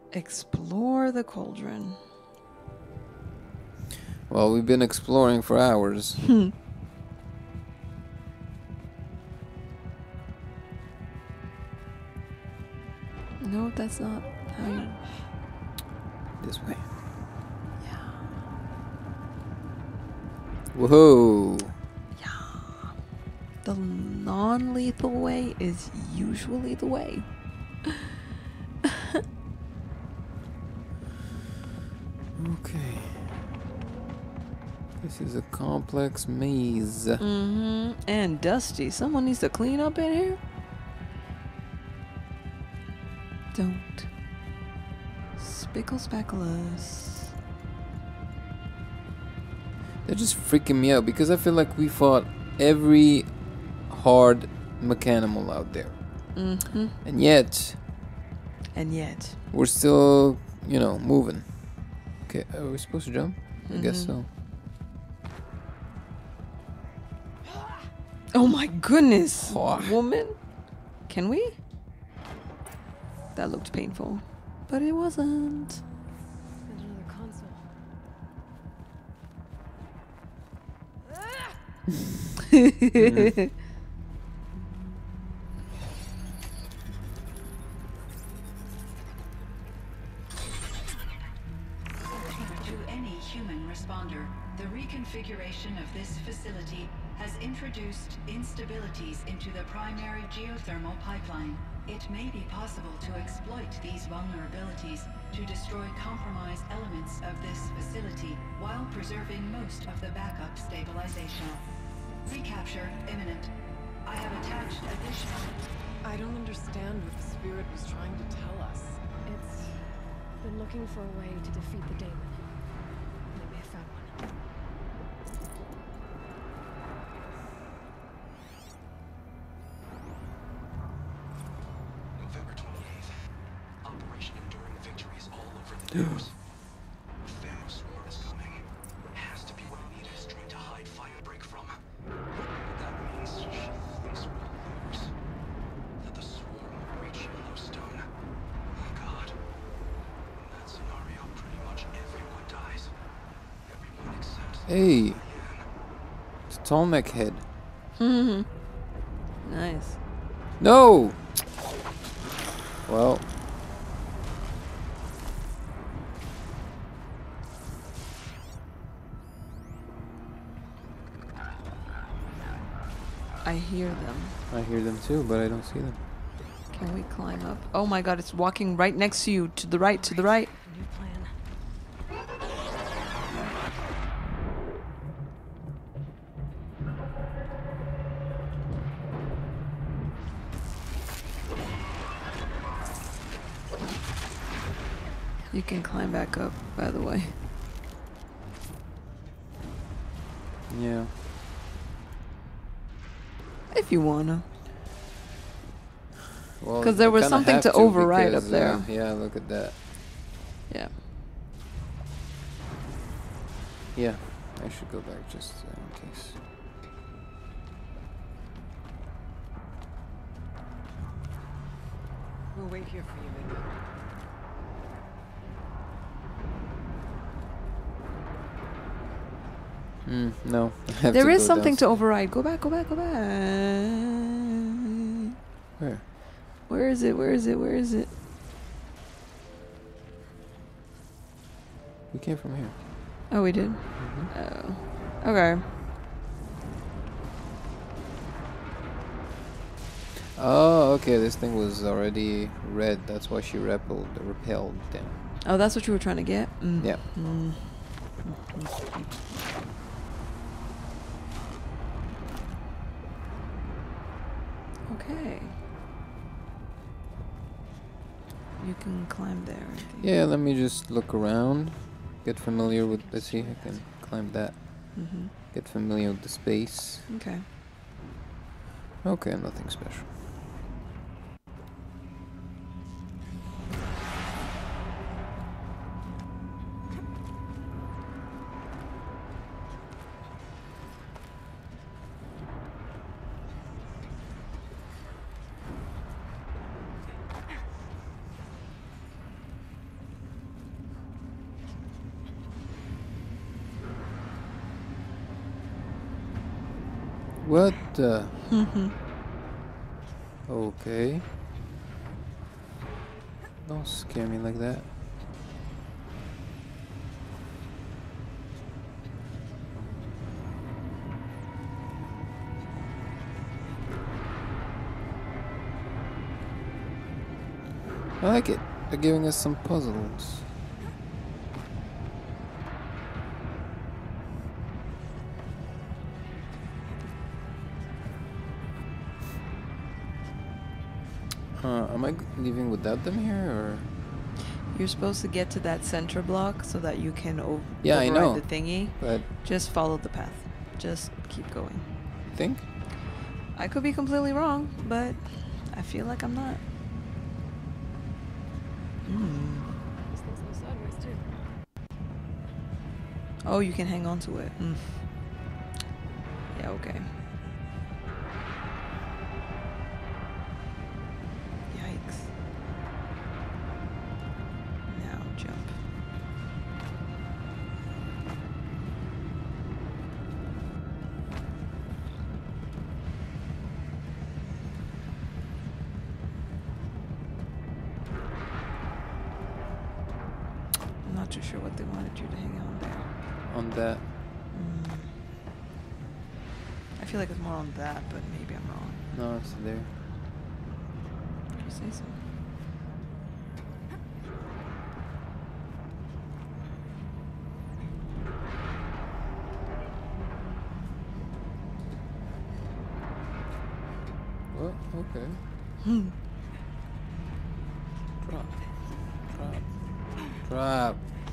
Explore the cauldron. Well, we've been exploring for hours. No, that's not how you... This way. Yeah. Whoa. Yeah. The non-lethal way is usually the way. Okay. This is a complex maze. Mm-hmm. And dusty. Someone needs to clean up in here. Don't. Spickle Spacklers. They're just freaking me out because I feel like we fought every hard mechanimal out there. Mm-hmm. And yet, we're still, moving. Okay, are we supposed to jump? I guess so. Oh my goodness, Oh. woman. Can we? That looked painful, but it wasn't. Another console. To any human responder, the reconfiguration of this facility has introduced instabilities into the primary geothermal pipeline. It may be possible to exploit these vulnerabilities to destroy compromised elements of this facility while preserving most of the backup stabilization. Recapture imminent. I have attached additional... I don't understand what the spirit was trying to tell us. It's been looking for a way to defeat the Daemon. Maybe I found one. November 28th. Operation Enduring Victory is all over the news. Thanos Swarm is coming. Has to be what Anita is trying to hide Firebreak from. That means things will lose. That the Swarm will reach Yellowstone. Oh God. In that scenario, pretty much everyone dies. Everyone except Hey, Diane. it's Tolmec head. Nice. No! Well. I hear them. I hear them too, but I don't see them. Can we climb up? Oh my god, it's walking right next to you. To the right, to the right. New plan. You can climb back up, by the way. Yeah. If you wanna. Well, 'Cause there I was kinda something have to override because, up there. yeah, look at that. Yeah. Yeah, I should go back just in case. We'll wait here for you, Mingo. No. I have There to is go something to downstairs. override. Go back, go back, go back. Where? Where is it? Where is it? Where is it? We came from here. Oh, we did? Oh. Okay. Oh, okay. This thing was already red. That's why she repelled them. Oh, that's what you were trying to get? Mm. Yeah. Mm. Okay. You can climb there. I think. Yeah, let me just look around. Get familiar with... Let's see, I can climb that. Mm-hmm. Get familiar with the space. Okay. Okay, nothing special. What the? Okay. Don't scare me like that. I like it. They're giving us some puzzles. Am I leaving without them here, or? You're supposed to get to that center block so that you can Yeah, I override know. the thingy. But Just follow the path. Just keep going. you think? I could be completely wrong, but I feel like I'm not. This thing's go sideways too. Oh, you can hang on to it. Yeah, okay. Yikes. Now jump. I'm not too sure what they wanted you to hang on there. On that. I feel like it's more on that, but maybe I'm wrong. No, it's there. If you say so. Well, okay. Drop. Drop. Drop.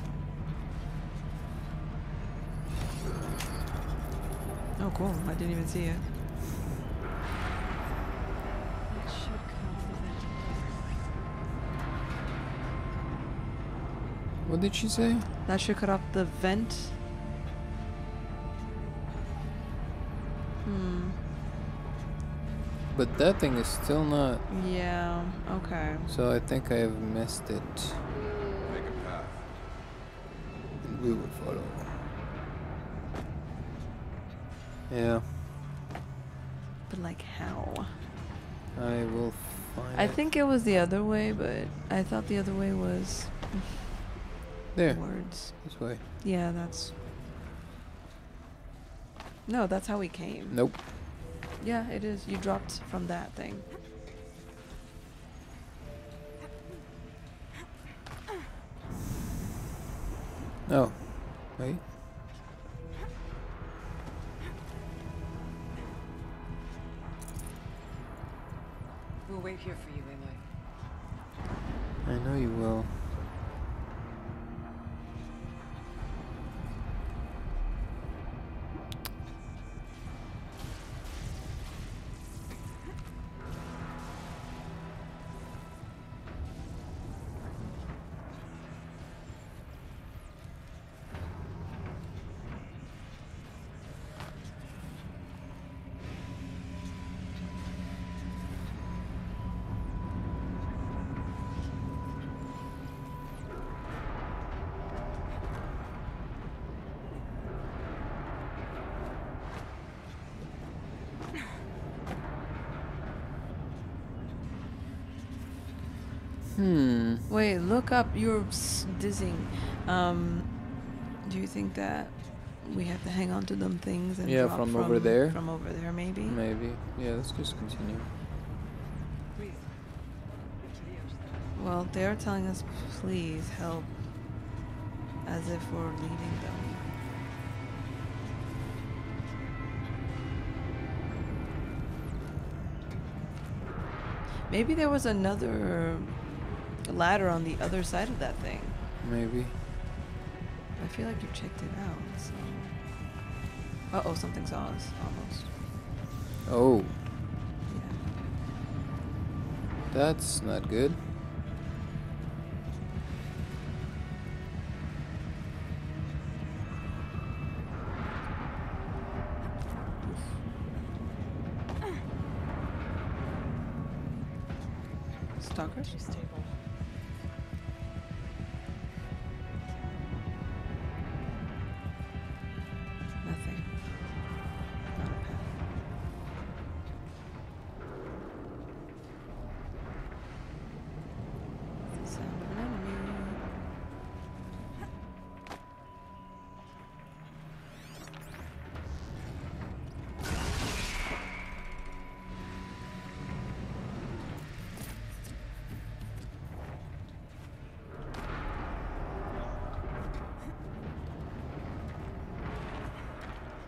Oh, cool. I didn't even see it. That should cut off the vent. What did she say? That should cut off the vent. But that thing is still not. Yeah, okay. So I think I have missed it. Make a path. And we will follow. Yeah, But like how? I will find I it. think it was the other way, but I thought the other way was There. words. This way. Yeah, that's... No, that's how we came. Nope. Yeah, it is. You dropped from that thing. Oh. Wait. We'll wait here for you, Aloy. I know you will. Wait, look up. You're dizzying. Do you think that we have to hang on to them things and Yeah, drop from over there? From over there, maybe? Maybe. Yeah, let's just continue. Please. To the edge there. Well, they're telling us, please help. As if we're leaving them. Maybe there was another ladder on the other side of that thing. Maybe. I feel like you checked it out, so... Uh-oh, something saw us, almost. Oh, Yeah. that's not good. Stalkers? She's stable. Nothing. Not a path.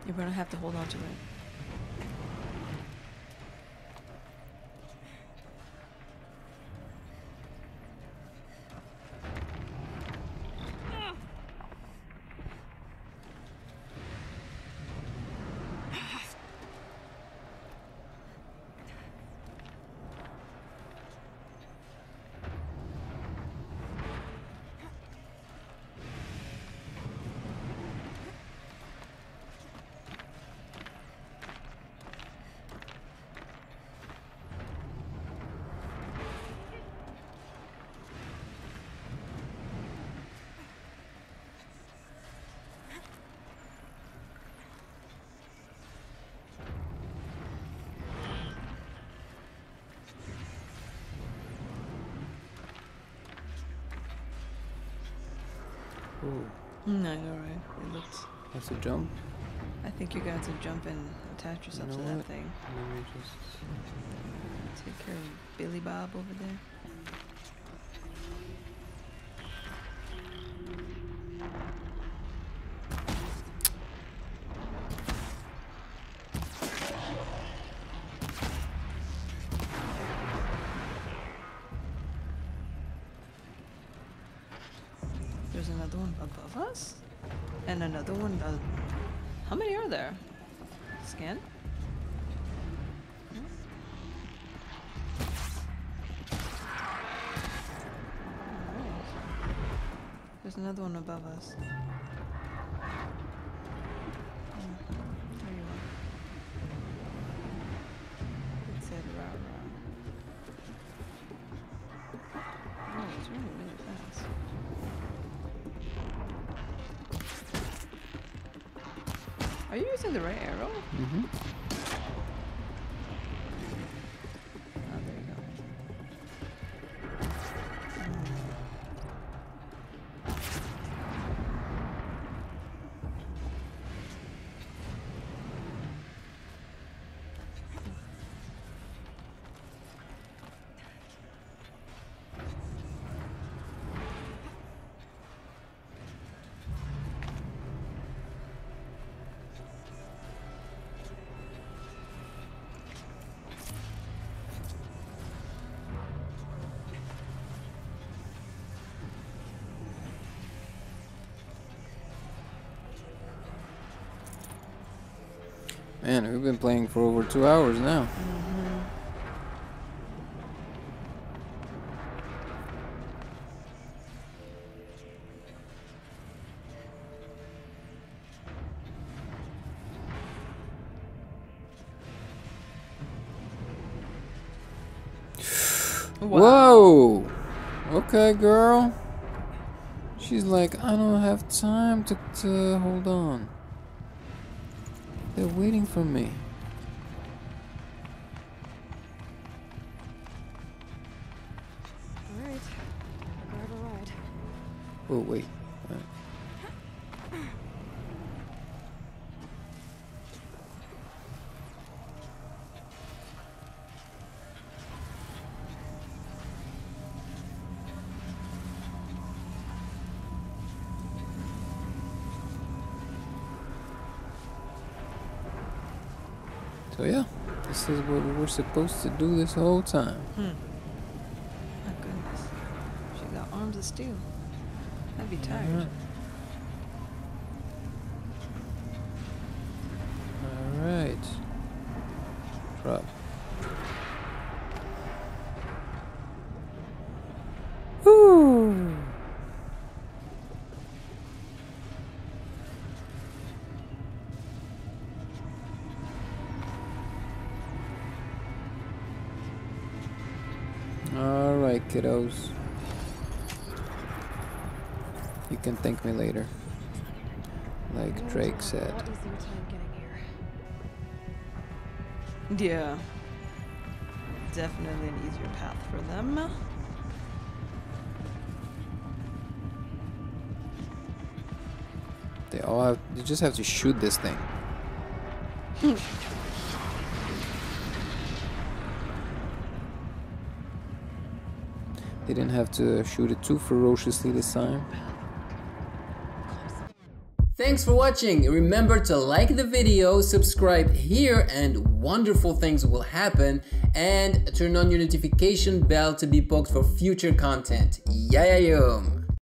You're gonna have to hold on to it. Ooh, I know, right? It looks. have to jump. I think you're gonna have to jump and attach yourself You to know that what? thing. Let me just. Take care of Billy Bob over there. There's another one above us? And another one. How many are there? Scan? Alright. There's another one above us. There you are. It said rah rah. Oh, it's running really fast. Are you using the right arrow? Mm-hmm. Oh, there you go. Man, we've been playing for over 2 hours now. Whoa! Okay, girl. She's like, I don't have time to hold on. They're waiting for me. All right. Grab a ride. Oh, wait. So yeah, this is what we were supposed to do this whole time. My goodness. She got arms of steel. I'd be tired. Alright. Drop. Woo! Alright, kiddos. You can thank me later. Like Drake said. What is your time getting here? Yeah. Definitely an easier path for them. They all have. You just have to shoot this thing. They didn't have to shoot it too ferociously this time. Thanks for watching. Remember to like the video, subscribe here, and wonderful things will happen, and turn on your notification bell to be poked for future content. Yayayum!